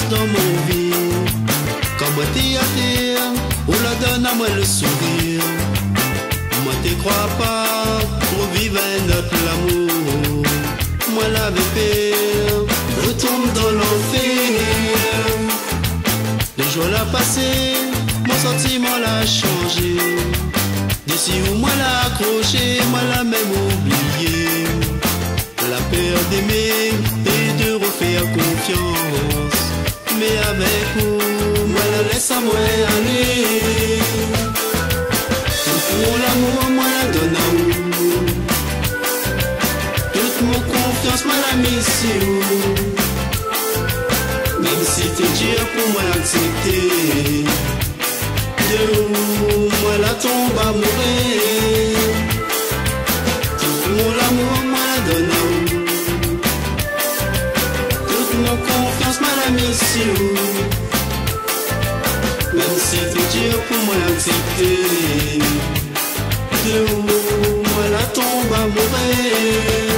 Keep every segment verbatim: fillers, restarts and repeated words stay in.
dans mon vie. Quand moi t'y à terre, on la donne à moi le sourire. Moi t'y crois pas, pour vivre notre l'amour. Moi l'avais peur, je tombe dans l'enfer. Les jours l'a passé, mon sentiment l'a changé. D'ici où moi l'a accroché, moi l'a même oublié. La peur d'aimer et de refaire confiance. Mais avec vous, moi la laisse à moi aller. Tout pour l'amour, moi la donne à vous. Toute mon confiance, moi la mise sur vous. Même si t'es dur pour moi l'accepter. De où, moi la tombe à mourir. Tout pour l'amour, moi la donne à vous. Mon confiance, moi la mise sur vous. Même si c'est dur pour moi l'accepter. De où moi la tombe à mourir.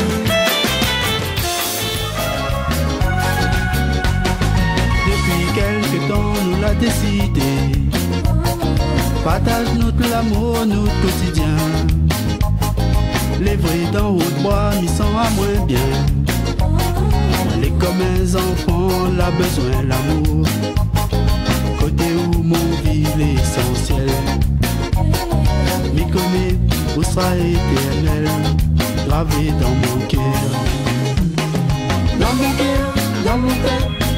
Depuis quelque temps nous l'a décidé. Partage notre l'amour, notre quotidien. Les vrais dans haut de bois, m'y sent à moins bien. Les comme un enfant, l'a besoin l'amour. Côté où mon vie l'essentiel. M'y connaît, où sera éternel, gravé dans mon cœur. Dans mon cœur, dans mon cœur.